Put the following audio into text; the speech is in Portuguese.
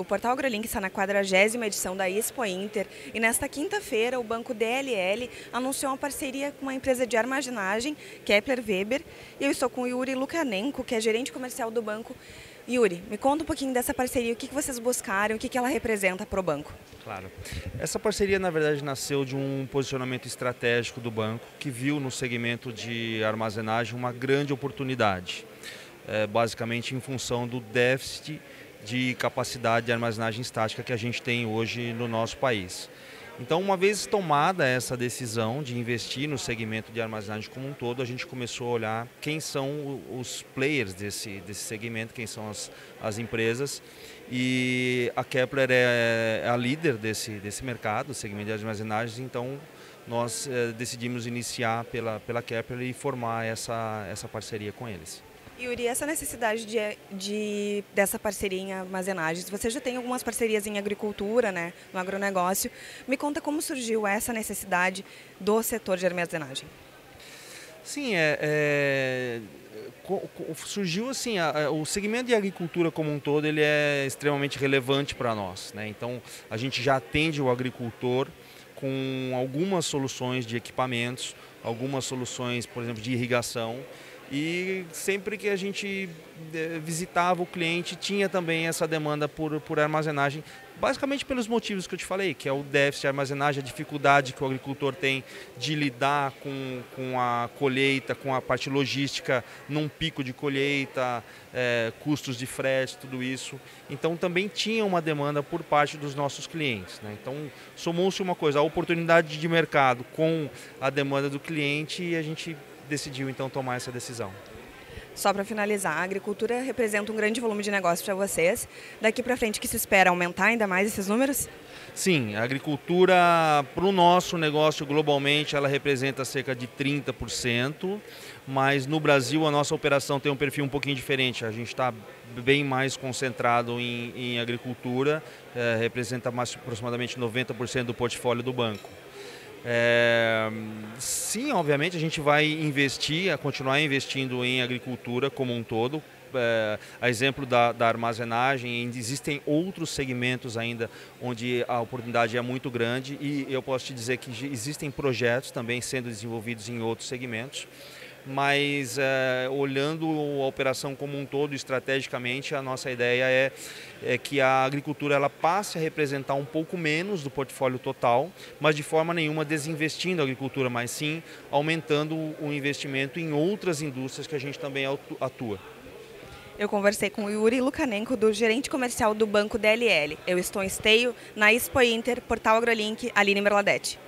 O Portal AgroLink está na 40ª edição da Expo Inter e nesta quinta-feira o Banco DLL anunciou uma parceria com uma empresa de armazenagem, Kepler Weber, e eu estou com o Yuri Lukanenko, que é gerente comercial do banco. Yuri, me conta um pouquinho dessa parceria, o que vocês buscaram, o que ela representa para o banco. Claro. Essa parceria, na verdade, nasceu de um posicionamento estratégico do banco, que viu no segmento de armazenagem uma grande oportunidade, basicamente em função do déficit de capacidade de armazenagem estática que a gente tem hoje no nosso país. Então, uma vez tomada essa decisão de investir no segmento de armazenagem como um todo, a gente começou a olhar quem são os players desse segmento, quem são as empresas. E a Kepler é a líder desse mercado, segmento de armazenagem, então nós decidimos iniciar pela Kepler e formar essa parceria com eles. Yuri, essa necessidade dessa parceria em armazenagens, você já tem algumas parcerias em agricultura, né, no agronegócio. Me conta como surgiu essa necessidade do setor de armazenagem. Sim, surgiu assim, o segmento de agricultura como um todo ele é extremamente relevante para nós, né? Então a gente já atende o agricultor com algumas soluções de equipamentos, algumas soluções, por exemplo, de irrigação. E sempre que a gente visitava o cliente, tinha também essa demanda por armazenagem, basicamente pelos motivos que eu te falei, que é o déficit de armazenagem, a dificuldade que o agricultor tem de lidar com a colheita, com a parte logística, num pico de colheita, custos de frete, tudo isso. Então também tinha uma demanda por parte dos nossos clientes, né? Então somou-se uma coisa, a oportunidade de mercado com a demanda do cliente e a gente decidiu então tomar essa decisão. Só para finalizar, a agricultura representa um grande volume de negócio para vocês. Daqui para frente, que se espera aumentar ainda mais esses números? Sim, a agricultura para o nosso negócio globalmente ela representa cerca de 30%, mas no Brasil a nossa operação tem um perfil um pouquinho diferente. A gente está bem mais concentrado em agricultura, representa aproximadamente 90% do portfólio do banco. Sim, obviamente a gente vai continuar investindo em agricultura como um todo. A exemplo da armazenagem, existem outros segmentos ainda onde a oportunidade é muito grande e eu posso te dizer que existem projetos também sendo desenvolvidos em outros segmentos. Mas olhando a operação como um todo, estrategicamente, a nossa ideia é que a agricultura ela passe a representar um pouco menos do portfólio total, mas de forma nenhuma desinvestindo a agricultura, mas sim aumentando o investimento em outras indústrias que a gente também atua. Eu conversei com o Yuri Lukanenko, do gerente comercial do Banco DLL. Eu estou em Esteio, na Expo Inter, Portal AgroLink, Aline Merladete.